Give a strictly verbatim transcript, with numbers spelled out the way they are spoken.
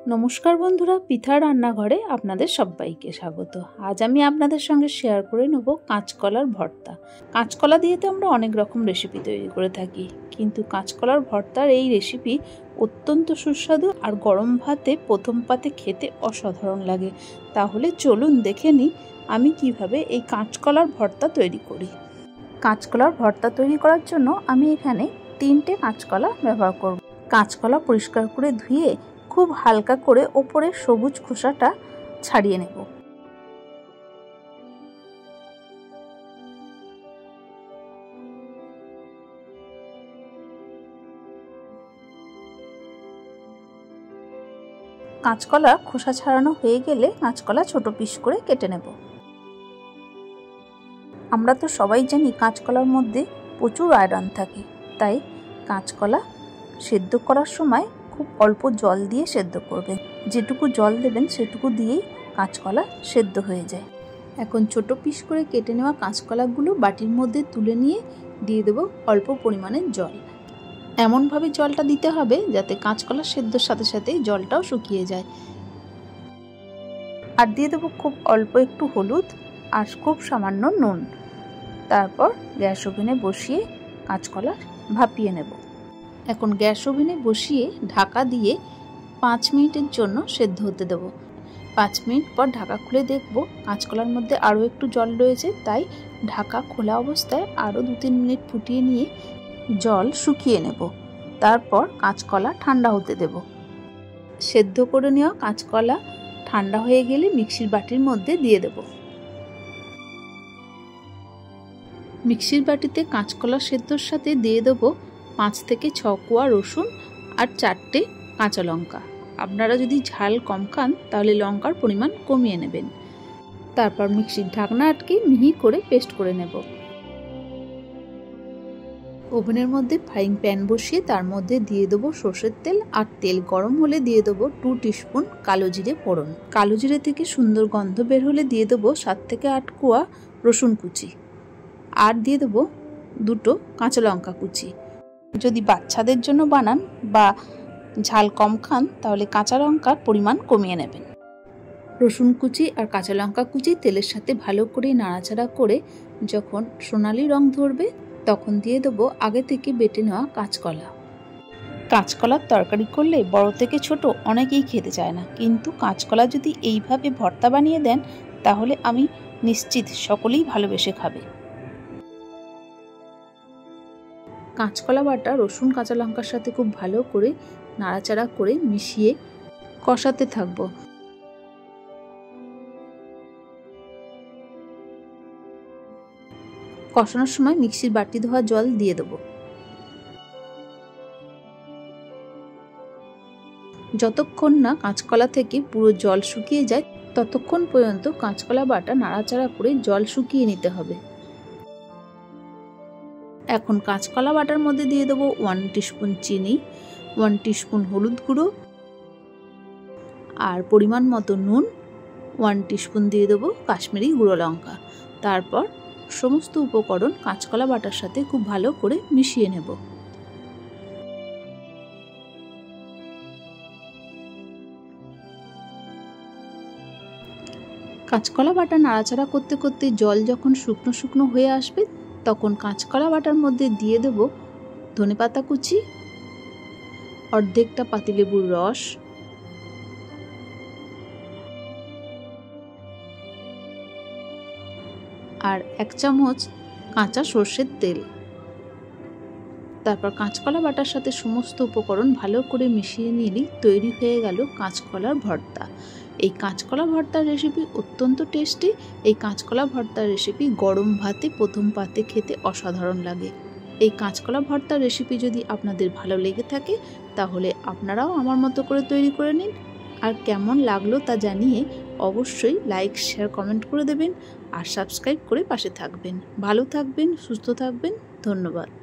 নমস্কার বন্ধুরা, পিঠা রান্নাঘরে আপনাদের সবাইকে স্বাগত। আজ আমি আপনাদের সঙ্গে শেয়ার করে নেব কাঁচকলার ভর্তা। কাঁচকলা দিয়ে তো আমরা অনেক রকম রেসিপি তৈরি করে থাকি, কিন্তু কাঁচকলার ভর্তার এই রেসিপি অত্যন্ত সুস্বাদু আর গরম ভাতে প্রথম পাতে খেতে অসাধারণ লাগে। তাহলে চলুন দেখে নিই আমি কিভাবে এই কাঁচকলার ভর্তা তৈরি করি। কাঁচকলার ভর্তা তৈরি করার জন্য আমি এখানে তিনটে কাঁচকলা ব্যবহার করব। কাঁচকলা পরিষ্কার করে ধুয়ে খুব হালকা করে ওপরে সবুজ খোসাটা ছাড়িয়ে নেব। কাঁচকলা খোসা ছাড়ানো হয়ে গেলে কাঁচকলা ছোট পিস করে কেটে নেব। আমরা তো সবাই জানি কাঁচকলার মধ্যে প্রচুর আয়রন থাকে, তাই কাঁচকলা সেদ্ধ করার সময় খুব অল্প জল দিয়ে সেদ্ধ করবেন। যেটুকু জল দেবেন সেটুকু দিয়েই কাঁচকলা সেদ্ধ হয়ে যায়। এখন ছোট পিস করে কেটে নেওয়া কাঁচকলাগুলো বাটির মধ্যে তুলে নিয়ে দিয়ে দেব অল্প পরিমাণের জল। এমনভাবে জলটা দিতে হবে যাতে কাঁচকলা সেদ্ধর সাথে সাথে জলটাও শুকিয়ে যায়। আর দিয়ে দেবো খুব অল্প একটু হলুদ আর খুব সামান্য নুন। তারপর গ্যাস ওভেনে বসিয়ে কাঁচকলা ভাপিয়ে নেব। এখন গ্যাস ওভেনে বসিয়ে ঢাকা দিয়ে পাঁচ মিনিটের জন্য সেদ্ধ হতে দেব। পাঁচ মিনিট পর ঢাকা খুলে দেখব কাঁচকলার মধ্যে আরও একটু জল রয়েছে, তাই ঢাকা খোলা অবস্থায় আরও দু তিন মিনিট ফুটিয়ে নিয়ে জল শুকিয়ে নেব। তারপর কাঁচকলা ঠান্ডা হতে দেব। সেদ্ধ করে নেওয়া কাঁচকলা ঠান্ডা হয়ে গেলে মিক্সির বাটির মধ্যে দিয়ে দেব। মিক্সির বাটিতে কাঁচকলা সেদ্ধর সাথে দিয়ে দেবো পাঁচ থেকে ছ কোয়া রসুন আর চারটে কাঁচা লঙ্কা। আপনারা যদি ঝাল কম খান তাহলে লঙ্কার পরিমাণ কমিয়ে নেবেন। তারপর মিক্সির ঢাকনা আটকে মিহি করে পেস্ট করে নেব। ওভেনের মধ্যে ফ্রাইং প্যান বসিয়ে তার মধ্যে দিয়ে দেবো সর্ষের তেল, আর তেল গরম হলে দিয়ে দেবো টু টিস্পুন কালো জিরে ফোড়ন। কালো জিরে থেকে সুন্দর গন্ধ বের হলে দিয়ে দেবো সাত থেকে আট কোয়া রসুন কুচি, আর দিয়ে দেবো দুটো কাঁচা লঙ্কা কুচি। যদি বাচ্চাদের জন্য বানান বা ঝাল কম খান তাহলে কাঁচা লঙ্কার পরিমাণ কমিয়ে নেবেন। রসুন কুচি আর কাঁচা লঙ্কা কুচি তেলের সাথে ভালো করে নাড়াচাড়া করে যখন সোনালি রং ধরবে তখন দিয়ে দেবো আগে থেকে বেটে নেওয়া কাঁচকলা। কাঁচকলার তরকারি করলে বড় থেকে ছোট অনেকেই খেতে চায় না, কিন্তু কাঁচকলা যদি এইভাবে ভর্তা বানিয়ে দেন তাহলে আমি নিশ্চিত সকলেই ভালোবেসে খাবে। কাঁচকলা বাটা রসুন কাঁচা লঙ্কার সাথে খুব ভালো করে নাড়াচাড়া করে মিশিয়ে কষাতে থাকব। কষানোর সময় মিক্সির বাটি ধোয়া জল দিয়ে দেব। যতক্ষণ না কাঁচকলা থেকে পুরো জল শুকিয়ে যায় ততক্ষণ পর্যন্ত কাঁচকলা বাটা নাড়াচাড়া করে জল শুকিয়ে নিতে হবে। এখন কাঁচকলা বাটার মধ্যে দিয়ে দেবো ওয়ান টিস্পুন চিনি, ওয়ান টিস্পুন হলুদ গুঁড়ো আর পরিমাণ মতো নুন, ওয়ান টিস্পুন দিয়ে দেবো কাশ্মীরি গুঁড়ো লঙ্কা। তারপর সমস্ত উপকরণ কাঁচকলা বাটার সাথে খুব ভালো করে মিশিয়ে নেব। কাঁচকলা বাটা নাড়াচাড়া করতে করতে জল যখন শুকনো শুকনো হয়ে আসবে তখন কাঁচকলা বাটার মধ্যে দিয়ে দেব ধনেপাতা কুচি, অর্ধেকটা পাতিলেবুর রস, আর এক চামচ কাঁচা সর্ষের তেল। তারপর কাঁচকলা বাটার সাথে সমস্ত উপকরণ ভালো করে মিশিয়ে নিলেই তৈরি হয়ে গেল কাঁচকলার ভর্তা। এই কাঁচকলা ভর্তার রেসিপি অত্যন্ত টেস্টি। এই কাঁচকলা ভর্তার রেসিপি গরম ভাতে প্রথম পাতে খেতে অসাধারণ লাগে। এই কাঁচকলা ভর্তার রেসিপি যদি আপনাদের ভালো লেগে থাকে তাহলে আপনারাও আমার মতো করে তৈরি করে নিন। আর কেমন লাগলো তা জানিয়ে অবশ্যই লাইক শেয়ার কমেন্ট করে দেবেন আর সাবস্ক্রাইব করে পাশে থাকবেন। ভালো থাকবেন, সুস্থ থাকবেন। ধন্যবাদ।